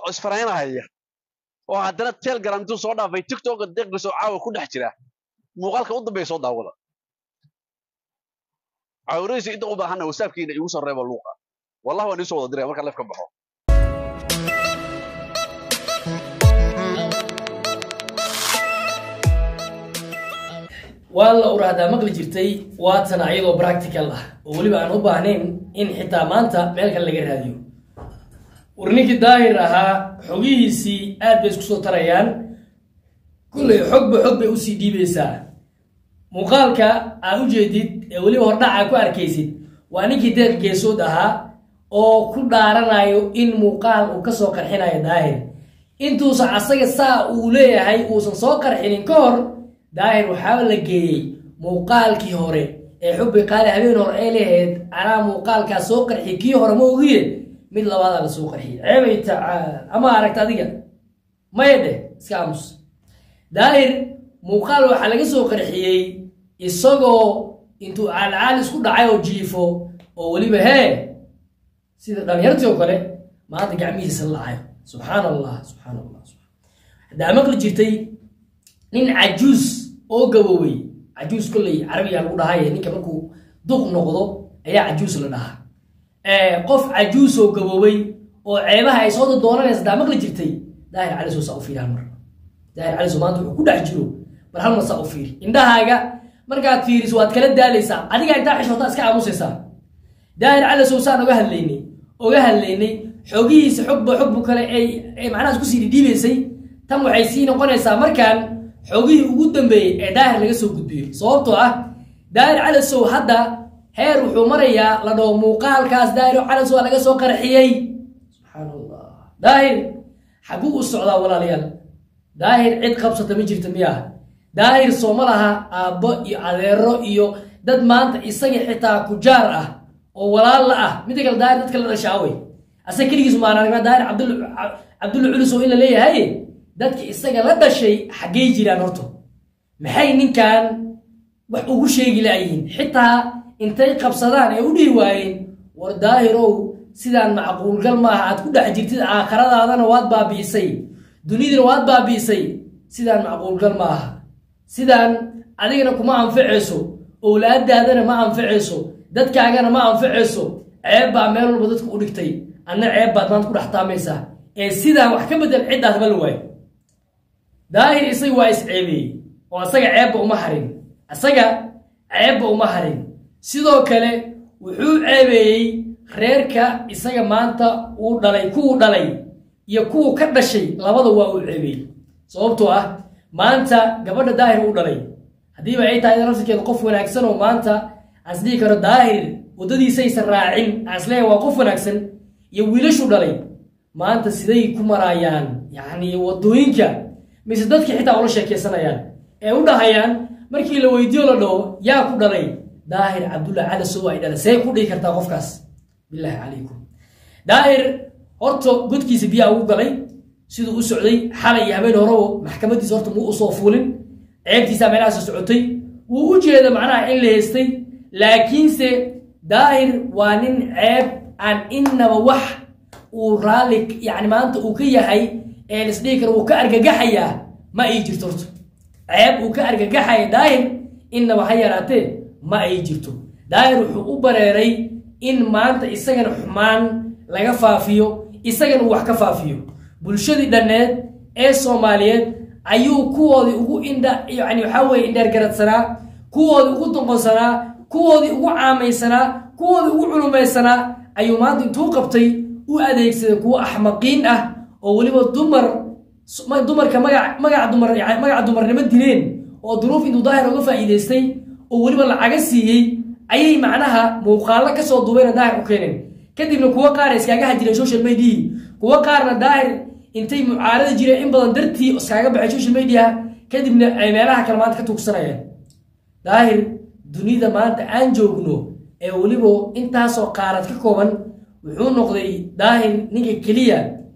isfaraynaaya oo haddana Telegram intuu soo dhaafay TikTok deeq soo caawa ku dhex jira muuqaalka u dambeeya soo daawada عوريسي إنت قبضة حنا وسابكين يوصل ريب اللوقا والله وأنا يسوى الدري ما كان لفك بحو والله أورada مقل jirtay waatan ayadoo practical ah oo waliba aan u baahnayn in xitaa maanta meel kale laga raadiyo warniki daahir ahaa xogihiisii aad bay isku soo tarayaan kulli xog bay u sii dhiibaysaa muuqaalka aan u jeedid ee waliba hordhaca ku arkaysid waa ninkii deeq geesood ahaa oo ku dhaaranayo in muuqaal uu ka soo qarxinayo daahir intuusan asaga saa uu leeyahay uusan soo qarxinin ka hor daahir waxaa la geeyey muuqaalkii hore ee xubbi qaali habeen hore ay lahayd anaa muuqaalkaas soo qarxi kii hore ma ogiye mid labaad la soo qarxiyay ceebay tacaal ama aragta adiga mayde iska aamus daahir muuqaal waxa laga soo qarxiyay isagoo intuu caal isku dhacay oo jiifo oo waliba sida dhalinyartii oo kale maanta gacmihiisa laayo subhanallah hadaa maqli jirtay nin cajuus oo gaboway cajuus kulli carabiga lagu dhahay ninka markuu duq noqdo ayaa cajuus la dhahaa qof cajuus oo gaboway oo ceebaha ay soo doonanaysa daa maqli jirtay daahir cali soo soo fiiraan mar daahir cali soo maanta wuxuu ku dhex jiro bal hal mar soo fiir indhahaaga markaad fiiriso waad kala daalaysaa adiga inta xishooda iska aamusaysaa daahir cali soo saan uga hadlaynay xogihiisa xogbu kale ay macnaha isku sii dhiibaysay tan waxay sii noqonaysaa markaan xogihii ugu dambeeyay ee daahir laga soo gudbiyo sababtoo ah daahir cali soo hadda heer wuxuu marayaa la dhaho muuqaalkaas daahir cali soo laga soo qarxiyay subhanallah daahir xagu u socdaa walaalayaal daahir cid qabsata ma jirto miyaa daahir soo ma laha aabbo iyo adeero iyo dad maanta isaga xitaa ku jaar ah oo walaal la ah mid kale daahir dadka la dhashaaway asa kaligiis ma aragna daahir abdul culus oo in la leeyahay dadka isaga la dhashay xagee jiraan horto maxay ninkan wax ugu sheegi laayiin xitaa intay qabsadaan ee u dhii waayeen war daahirow sidaan macquul gal maaha aad ku dhex jirtid aakhiradaadana waad baabiisay dunidana waad baabiisay sidaan macquul gal maaha sidaan adigana kuma anfaceyso awlaadaadana ma anfaceyso dadkaagana ma anfaceyso ceeb baa meel walba dadku u dhigtay anna ceeb baad maanta ku dhex taamaysaa ee sidaan wax ka bedel ciddaas bal waay daahir isaga waa isceebiyey oo asaga ceebba uma harin sidoo kale wuxuu ceebeeyey reerka isaga maanta uu dhalay kuwu dhalay iyo kuwu ka dhashay labada waa uu ceebeeyey sababtoo ah maanta gabadha daahir uu dhalay haddiiba ay tahay nafsikeeda qof wanaagsan oo maanta asdii karo daahir waddadiisaysan raacin asleeya waa qof wanaagsan iyo wiilashu dhalay maanta siday ku maraayaan yacni waddooyinka mise dadkii xitaa ula sheekaysanayaan ee u dhahayaan markii la weydiiyo la dhaho yaa ku dhalay daahir cabdulla cali soo ay dhalay see ku dhihi kartaa qofkaas bilaahi calaykum daahir horta godkiisa biyaa ugu galay siduu u socday xalay iyo habeen horebo maxkamadiisa horta muu usoo fuulin ceebtiisaa meelahaas socotay wuu u jeeda macnaha in la haystay laakiinse daahir waa nin ceeb aan innaba wax uu raalli yani maanta uu ka yahay ee isdhihi karo uu ka argagaxayaa ma ay jirto horto ceeb uu ka argagaxaya daahir innaba ha yaraatee ma ay jirto daahir wuxuu u bareeray in maanta isagana xumaan laga faafiyo isagana uu wax ka faafiyo bulshadii dhanneed ee Soomaaliyeed ayuu kuwoodii ugu yani waxaa weeye indheergaradsanaa kuwoodii ugu doqonsanaa kuwoodii ugu caamaysanaa kuwoodii ugu culumaysanaa ayuu maanta intuu qabtay u adeegsaday kuwo axmaqiin ah oo waliba dumarka magaca dumarnimo dileen oo duruuf intuu daahir uga faa'iidaystay oo waliba lacaga siiyey ayay macnaha muuqaalo ka soo duubeen daahir u keeneen kadibna kuwo qaar iskaga hajireen social media kuwo qaarna daahir intay mucaarada jireen in badan dartii iskaga baxay social media kadibna ay meelaha kale maanta ka tuugsanayeen daahir dunida maanta aan joogno ee waliba intaasoo qaarad ka kooban wuxuu noqday daahir ninka kaliya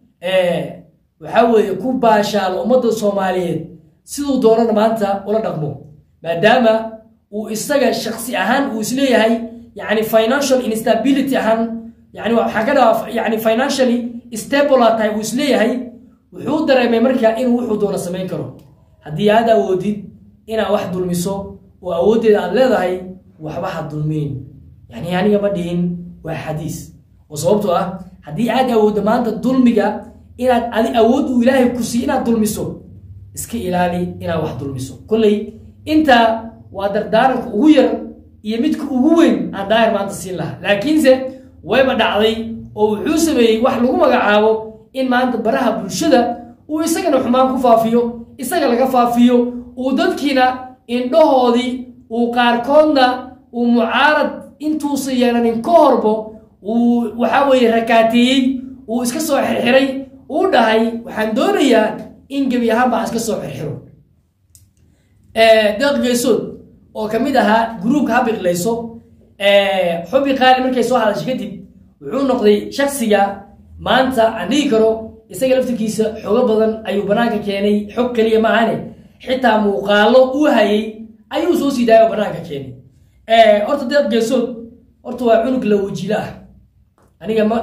waxaa weeye ku baashaal ummadda Soomaaliyeed siduu doonana maanta ula dhaqmo maadaama uu isaga shakhsi ahaan uu isleeyahay yani financial instability ahaan yani waxa ka dhaaf yani financially stable tahay uu isleeyahay wuxuu dareemay markaa inuu wuxuu doono samayn karo haddii aad awoodid inaad wax dulmiso oo awoodeeda aad leedahay waxba ha dulmiin yani aniga ma dhihin waa xadiis oo sababtoo ah haddii aad awooddo maanta dulmiga inaad adi awood uu ilaahay ku sii inaad dulmiso iska ilaali inaad wax dulmiso kolley intaa waa dardaaranka ugu yar iyo midka ugu weyn aan daahir maanta siin lahaa laakiinse wayba dhacday oo wuxuu sameeyey wax lagu magacaabo in maanta baraha bulshada uu isagana xumaan ku faafiyo isaga laga faafiyo uu dadkiina indhahoodii uu qaarkoodna uu mucaarad intuusan yeelanin ka horbo uu waxaa weeye rakaateeyey uu iska soo xirxiray uu dhahay waxaan doonayaa in gebi ahaanba aan iska soo xirxiro deeq geesood oo ka mid ahaa gruubka habiqlayso xubi qaali markay soo hadashay kadib wuxuu noqday shaksiga maanta aan dhihi karo isaga laftirkiisa xogo badan ayuu banaanka keenay xog kaliya maahane xitaa muuqaalo uu hayay ayuu soo sii daayay oo banaanka keenay horta deeq geesood horta waa cunug la wajiila ah aniga ma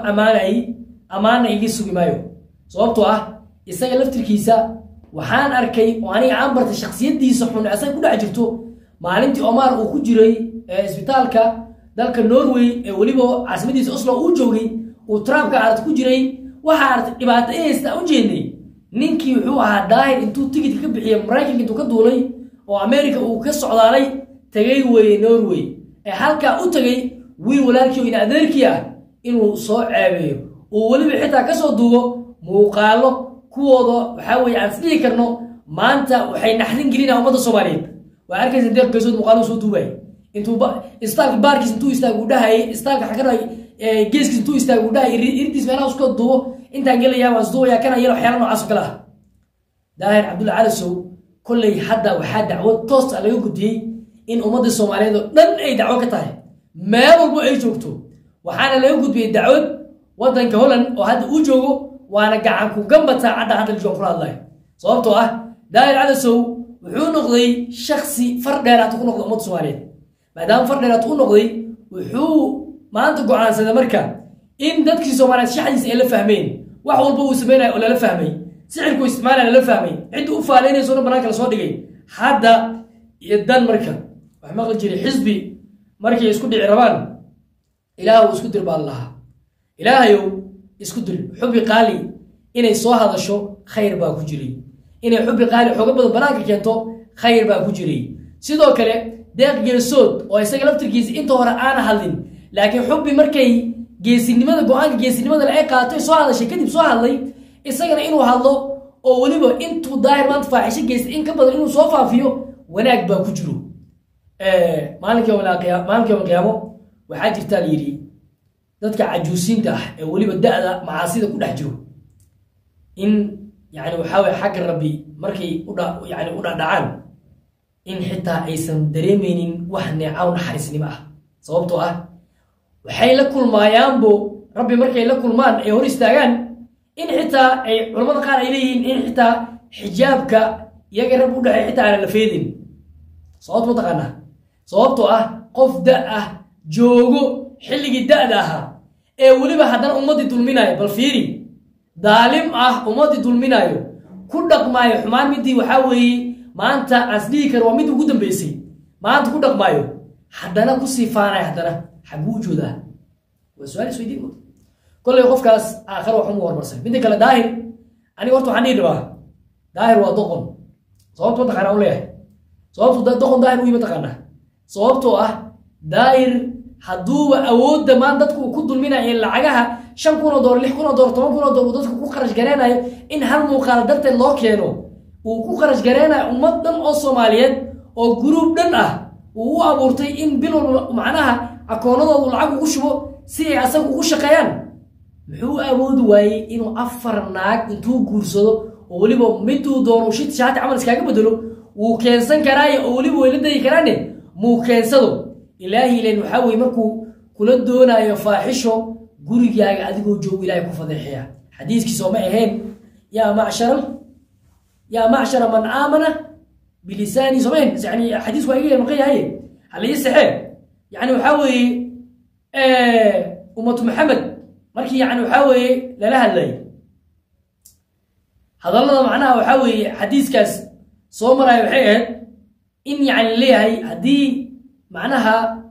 amaana iga sugi maayo sababtoo ah isaga laftirkiisa waxaan arkay oo aniga aan bartay shaksiyadiisa xun asaga ku dhex jirto maalintii Omar uu ku jiray isbitaalka dalka Norway ee waliba caasimadiisa Oslo uu joogay uu Trump ka arad ku jiray waxa artay dhibaato aysta u jeednay ninkii wuxuu ahaa daahir intuu tigid ka bixiyay Mareykanka intuu ka duulay oo America uu ka socdaalay tagay way Norway ee halka u tagay wiil walaalkii in adeerkii ah inuu soo caabeeyo oo waliba xitaa ka soo duubo muuqaalo kuwooda waxa weeye aan sidii karno maanta waxay naxdin gelinaa ummadda Soomaaliyeed waa arkaysa deeq geesood muuqaalo soo duubay intuu istaalka baarkiis intuu istaagu dhahay istaalka xakanay geeskiis intuu istaagu dhahay iridis meelaha isku duubo inta gelayaa waa duubaya kana yar waxyaalo noocaas kala ah daahir Cabdulla Calasow kullay hadda waxa dacwad toos ah laga gudiyay in ummadda Soomaaliyeed dhan ay dacwo ka tahay meel walba ay joogto waxaana laga gudbiyay dacwad wadanka Holland oo hadda uu joogo waana gacan ku gambata hadda joog ku hadlay sababtoo ah daahir Calasow wuxuu noqday shakhsi fardheeraad ku noqday ummadda Soomaaliyeed maadaama fardheeraad uu noqday wuxuu maanta go'aansaday marka in dadkii Soomaaliyeed shaxdiisa ay la fahmeen wax walba uu sameeyay oo la fahmay sicirku isticmaalana la fahmay cid u faaleynayso banaanka la soo dhigay hadda yadan marka wax maqal jiray xisbi markay isku dhici rabaan ilaahu isku dir baa laha ilaahayow isku dir xubi qaali inay soo hadasho khayr baa ku jiray inay xubi qaali xogo badan banaanka keento khayr baa ku jiray sidoo kale deeq geesood oo isaga laftirkiisa inta hore aan hadlin laakiin xubi markay geesinimada go'aanka geesinimada la ay qaatay soo hadashay kadib soo hadlay isagana inuu hadlo oo waliba intuu daahir maanta faaxisho geystay in ka badan inuu soo faafiyo wanaag baa ku jiro maalinkii qiyaamo waxaa jirta la yiri dadka cajuusinta ah ee waliba da'da macaasida ku dhex jiro in yani waxa way xaq rabbi markay u dhacaan in xitaa aysan dareemaynin wax neecaw naxariisnimo ah sababtoo ah waxay la kulmayaanbo rabbi markay la kulmaan ay hor istaagaan in xitaa ay culimada qaar ay leeyihiin in xitaa xijaabka iyaga rabbi u dhaxay xitaa aan la feedin sababtoo taqaana sababtoo ah qof da ah joogo xilligii da'da ahaa ee waliba haddana ummadii dulminayo bal fiiri daalim ah ummadii dulminayo ku dhaqmaayo xumaan midii waxaa weeye maanta asdii kar waa mid ugu dambeysay maanta ku dhaqmaayo haddana ku siifaanay haddana xaguu joodaa waa su'aal isweydiin kollay qofkaas aakhir wax ugu hormarsan mid kale daahir aniga horta waxaan dhihi rabaa daahir waa doqon sababtoo taqaana u leeyahay sababtoo doqon daahir u yimid taqaana sababtoo ah daahir hadduuba awoodda maan dadku ku dulminayo lacagaha $5,000 $6,000 $10,000 dadku ku qarash gareenayo in hal muuqaal darteed loo keeno uu ku qarash gareenayo ummad dhan oo Soomaaliyeed oo group dhan ah uu u abuurtay in bil walba macnaha akoonadoodu lacag ugu shubo si ay asagu ugu shaqeeyaan muxuu awoodi waayay inuu 4 naag intuu guursado oo waliba miduu doono shit shaati camal iskaga bedelo uu keensan karaayo oo waliba way la dayi karaane muu keensado ilaahi leen waxa way markuu kula doonayo faaxisho gurigaaga adigoo joog ilaahay ku fadeexaya xadiiskiisa ma ahayn ya macshar man aamana bilisani sameyn yani xadiis waa iga maqayahay hal yisxee yani waxa way ummatu Muhammad markii yani waxa way lala hadlay هذا الله معناه وحاوي حديث كاس صومر وحيد إن يعني ليه هدي معناها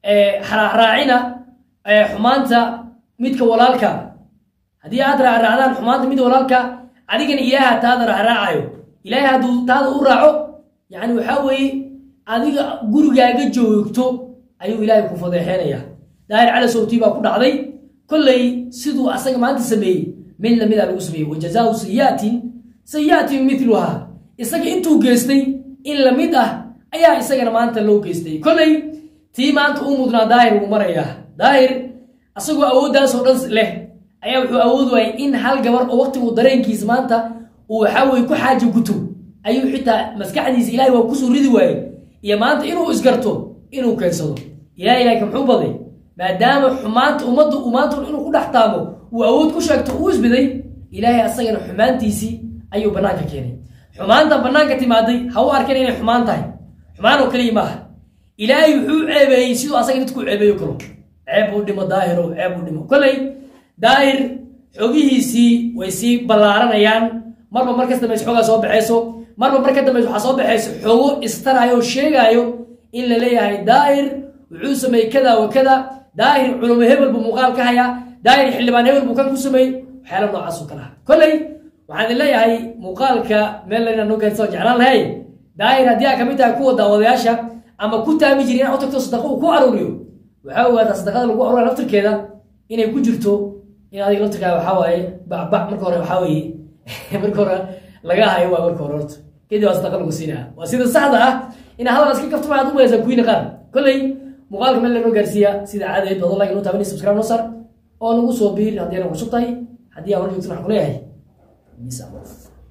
راعينا حمانتا ميدك ولالك هدي أدرى راعدان حمانتا ميد ولالك عليك إياها تادر راعيو إلهي هدو تادر راعو يعني وحاوي عليك قرقا جوجتو أيو إلهي كفضيحين إياه داير على صوتي بقول عضي كل سيدو أصلا ما أنت سمي من لم يدعو سمي وجزاء سيئات مثلها إسقى أنتو جستي إن لم يدع أيها إسقى ما أنت لو جستي كل تي ما أنت أمودنا داير ومريا داير أسقى أودا صورنس له أيها وحو أودوا إن هل جبر وقت ودرين كيس ما أنت وحاول يكون حاجة كتب أيها حتى مسكعني زيلاي وكسر ردوي يا ما أنت إنه إسقرته إنه كنسله إلهي كم حبضي ما دام حمانت ومانتو إنه كل احتامه وأود كشك تقوس بدي إلهي أصلا حمانتيسي أيو بناك كيني حمانتا بناك تمادي هو أركنين حمانتاي حمانو كلمة إلهي يحو عيبه سيدو أصلا تكو عيبه يكرو عيبو دم داهرو عيبو دم كلي داهر حقيه سي ويسي بلاران أيان مربا مركز دمج حقا صوب حيسو مربا مركز دمج حصوب حيسو حقو استرعيو شيغايو إلا ليهاي داهر وعوسمي كذا وكذا داهر علوم هبل بمقال كهيا داهر حلبان هبل بكان كسمي وحالا نوعاسو كلها كلي وعند الله هاي مقالك ملنا نوكل سو جعلان هاي داهر هديا كميتا كو داودياشا اما كنت مجرين او تكتو صدقو كو اروريو وحاو هذا صدقada lagu aruro laftirkeeda inay ku jirto in adiga laftirkaaga waxa waaye bacbac marka hore waxa waaye marka hore laga hayo waa marka hore kadib صدقه lagu siinaa waa sida saxda ah in halkaas ka kafto aad u weeysan ku inaqan kulay مقالك من لو غارسيا سيده عادي بدل الله انو تابني سبسكرايب نصر او نغو سو بير hadii aan cusub tahay hadii aan horjeedno xaqleeyahay miisa